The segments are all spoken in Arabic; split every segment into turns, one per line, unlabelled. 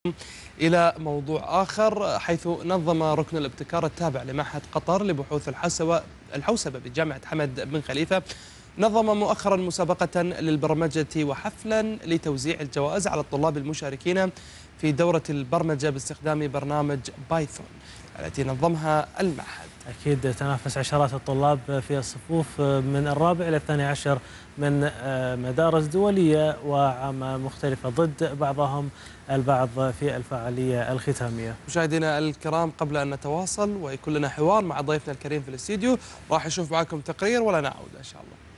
إلى موضوع آخر، حيث نظم ركن الابتكار التابع لمعهد قطر لبحوث الحوسبة بجامعة حمد بن خليفة نظم مؤخرا مسابقة للبرمجة وحفلا لتوزيع الجوائز على الطلاب المشاركين في دورة البرمجة باستخدام برنامج بايثون التي نظمها المعهد.
أكيد تنافس عشرات الطلاب في الصفوف من الرابع إلى الثاني عشر من مدارس دولية وعامة مختلفة ضد بعضهم البعض في الفعالية الختامية.
مشاهدينا الكرام، قبل أن نتواصل ويكون لنا حوار مع ضيفنا الكريم في الاستديو، راح نشوف معكم تقرير ولا نعود إن شاء الله.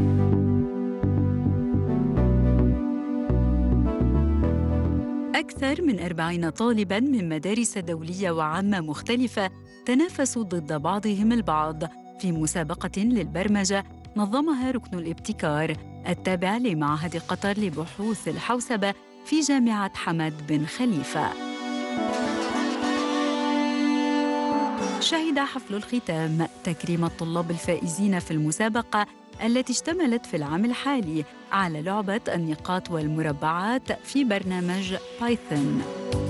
أكثر من 40 طالباً من مدارس دولية وعامة مختلفة تنافسوا ضد بعضهم البعض في مسابقة للبرمجة نظمها ركن الابتكار التابع لمعهد قطر لبحوث الحوسبة في جامعة حمد بن خليفة. شهد حفل الختام تكريم الطلاب الفائزين في المسابقة التي اشتملت في العام الحالي على لعبة النقاط والمربعات في برنامج بايثون،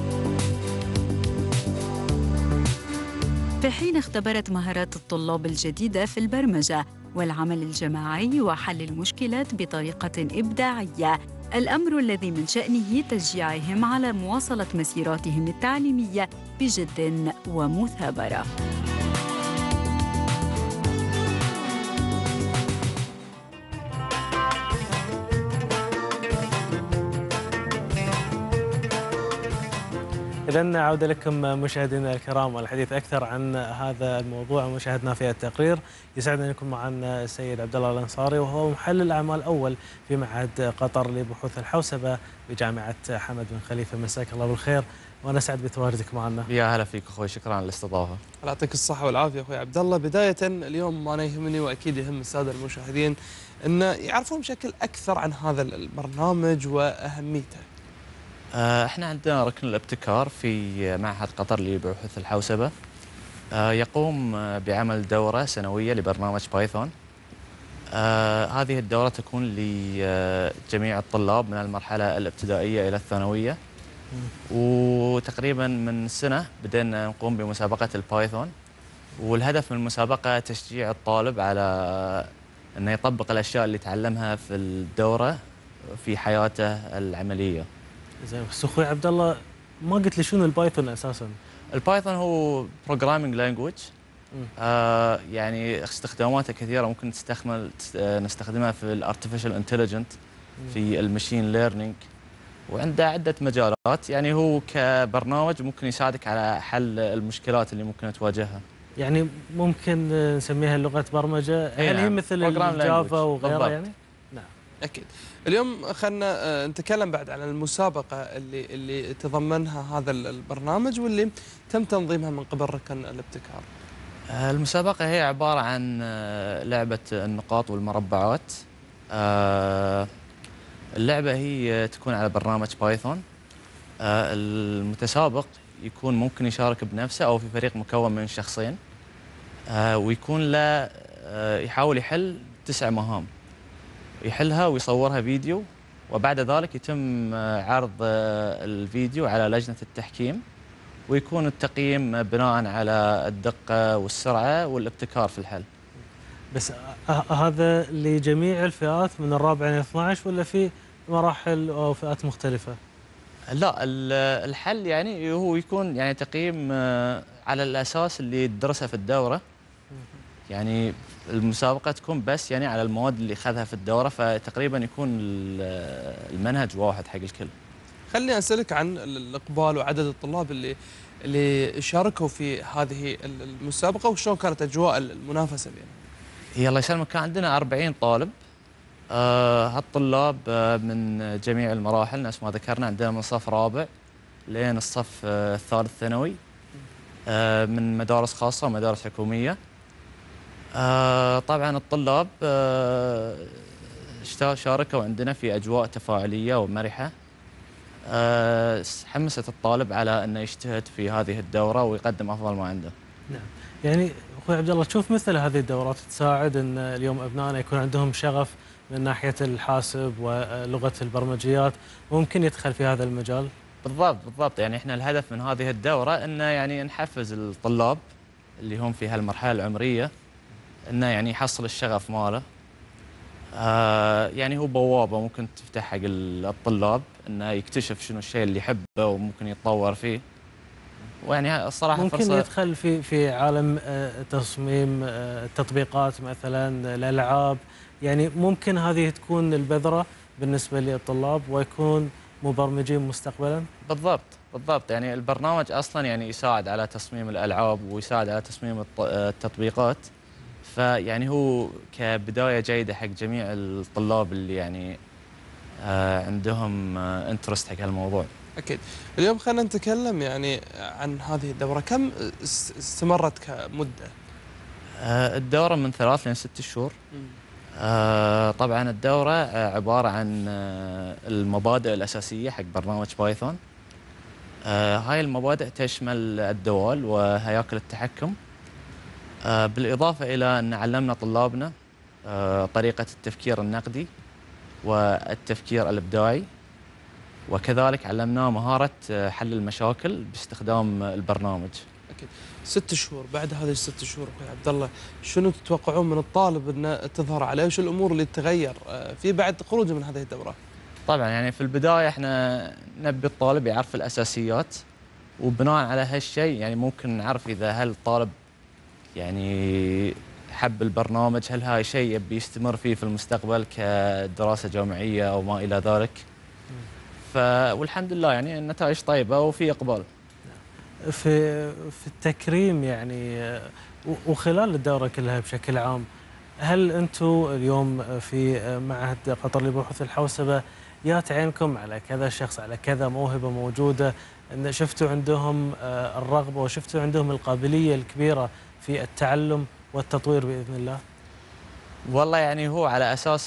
في حين اختبرت مهارات الطلاب الجديدة في البرمجة والعمل الجماعي وحل المشكلات بطريقة إبداعية، الأمر الذي من شأنه تشجيعهم على مواصلة مسيراتهم التعليمية بجد ومثابرة.
إذن عودة لكم مشاهدينا الكرام والحديث أكثر عن هذا الموضوع ومشاهدنا في التقرير. يسعدنا أن يكون معنا السيد عبد الله الأنصاري، وهو محلل أعمال أول في معهد قطر لبحوث الحوسبة بجامعة حمد بن خليفة. مساك الله بالخير وأنا أسعد بتواجدك معنا.
يا هلا فيك أخوي، شكرا على الاستضافة.
الله يعطيك الصحة والعافية أخوي عبد الله. بداية اليوم ما أنا يهمني وأكيد يهم السادة المشاهدين أن يعرفون بشكل أكثر عن هذا البرنامج وأهميته.
احنا عندنا ركن الابتكار في معهد قطر لبحوث الحوسبة، يقوم بعمل دورة سنوية لبرنامج بايثون. هذه الدورة تكون لجميع الطلاب من المرحلة الابتدائية إلى الثانوية، وتقريبا من سنة بدأنا نقوم بمسابقة البايثون، والهدف من المسابقة تشجيع الطالب على أنه يطبق الأشياء اللي تعلمها في الدورة في حياته العملية.
زين، بس اخوي عبد الله ما قلت لي شنو البايثون اساسا؟
البايثون هو بروجرامينج لانجويج، يعني استخداماته كثيره، ممكن نستخدمها في الارتفيشال انتليجنت، في المشين ليرنينج، وعنده عده مجالات. يعني هو كبرنامج ممكن يساعدك على حل المشكلات اللي ممكن تواجهها.
يعني ممكن نسميها لغه برمجه، يعني هي مثل الجافا وغيرها يعني؟
نعم اكيد. اليوم خلينا نتكلم بعد عن المسابقة اللي تضمنها هذا البرنامج واللي تم تنظيمها من قبل ركن الابتكار.
المسابقة هي عبارة عن لعبة النقاط والمربعات. اللعبة هي تكون على برنامج بايثون. المتسابق يكون ممكن يشارك بنفسه أو في فريق مكون من شخصين، ويكون له يحاول يحل 9 مهام، يحلها ويصورها فيديو، وبعد ذلك يتم عرض الفيديو على لجنة التحكيم، ويكون التقييم بناء على الدقة والسرعة والابتكار في الحل.
بس هذا لجميع الفئات من الرابع إلى 12 ولا في مراحل أو فئات مختلفة؟
لا، الحل يعني هو يكون يعني تقييم على الأساس اللي درسها في الدورة. يعني المسابقة تكون بس يعني على المواد اللي أخذها في الدورة، فتقريبا يكون المنهج واحد حق الكل.
خليني أسألك عن الإقبال وعدد الطلاب اللي شاركوا في هذه المسابقة، وشلون كانت أجواء المنافسة بينهم؟
هي الله يسلمك كان عندنا 40 طالب. هالطلاب من جميع المراحل نفس ما ذكرنا، عندنا من صف رابع لين الصف الثالث ثانوي، من مدارس خاصة ومدارس حكومية. طبعا الطلاب شاركوا عندنا في أجواء تفاعلية ومرحة، حمست الطالب على أنه يجتهد في هذه الدورة ويقدم أفضل ما عنده.
نعم، يعني أخوي عبد الله تشوف مثل هذه الدورات تساعد أن اليوم أبنائنا يكون عندهم شغف من ناحية الحاسب ولغة البرمجيات، ممكن يدخل في هذا المجال؟
بالضبط يعني احنا الهدف من هذه الدورة انه يعني نحفز الطلاب اللي هم في هالمرحلة العمرية انه يعني يحصل الشغف ماله. يعني هو بوابة ممكن تفتح حق الطلاب انه يكتشف شنو الشيء اللي يحبه وممكن يتطور فيه. ويعني الصراحة
ممكن
فرصة
يدخل في عالم تصميم التطبيقات مثلا، الألعاب، يعني ممكن هذه تكون البذرة بالنسبة للطلاب ويكون مبرمجين مستقبلا.
بالضبط يعني البرنامج اصلا يعني يساعد على تصميم الالعاب ويساعد على تصميم التطبيقات. فيعني هو كبداية جيدة حق جميع الطلاب اللي يعني عندهم انترست حق هالموضوع.
أكيد. اليوم خلينا نتكلم يعني عن هذه الدورة، كم استمرت كمدة؟
الدورة من 3 ل 6 شهور. طبعا الدورة عبارة عن المبادئ الأساسية حق برنامج بايثون. هاي المبادئ تشمل الدوال وهياكل التحكم، بالإضافة إلى أن علمنا طلابنا طريقة التفكير النقدي والتفكير الإبداعي، وكذلك علمناه مهارة حل المشاكل باستخدام البرنامج.
أكيد. 6 شهور، بعد هذه ال6 شهور أخوي عبد الله شنو تتوقعون من الطالب أنه تظهر عليه؟ وش الأمور اللي تتغير في بعد خروجه من هذه الدورة؟
طبعا يعني في البداية احنا نبي الطالب يعرف الأساسيات، وبناء على هالشيء يعني ممكن نعرف إذا هل الطالب يعني حب البرنامج، هل هاي شيء يبي يستمر فيه في المستقبل كدراسة جامعية أو ما إلى ذلك. والحمد لله يعني النتائج طيبة وفي إقبال.
في التكريم يعني وخلال الدورة كلها بشكل عام، هل أنتم اليوم في معهد قطر لبحوث الحوسبة جات عينكم على كذا شخص، على كذا موهبة موجودة، أن شفتوا عندهم الرغبة وشفتوا عندهم القابلية الكبيرة في التعلم والتطوير بإذن الله؟
والله يعني هو على أساس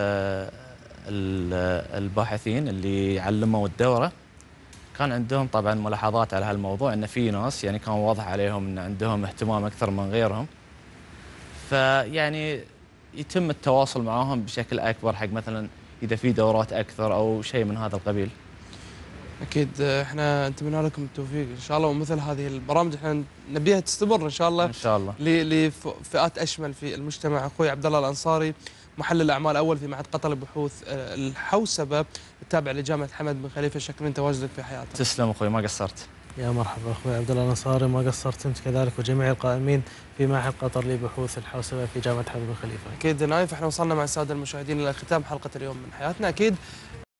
الباحثين اللي علموا الدورة كان عندهم طبعا ملاحظات على هالموضوع، ان في ناس يعني كان واضح عليهم ان عندهم اهتمام اكثر من غيرهم. فيعني يتم التواصل معاهم بشكل اكبر حق مثلا اذا في دورات اكثر او شيء من هذا القبيل.
اكيد. احنا نتمنى لكم التوفيق ان شاء الله، ومثل هذه البرامج احنا نبيها تستمر ان شاء الله
ان شاء الله
لفئات اشمل في المجتمع. اخوي عبد الله الانصاري، محلل اعمال اول في معهد قطر لبحوث الحوسبه التابع لجامعه حمد بن خليفه، شكرا تواجدك في حياتنا.
تسلم اخوي، ما قصرت.
يا مرحبا اخوي عبد الله الانصاري، ما قصرت انت كذلك وجميع القائمين في معهد قطر لبحوث الحوسبه في جامعه حمد بن خليفه.
اكيد نايف، احنا وصلنا مع الساده المشاهدين الى ختام حلقه اليوم من حياتنا. اكيد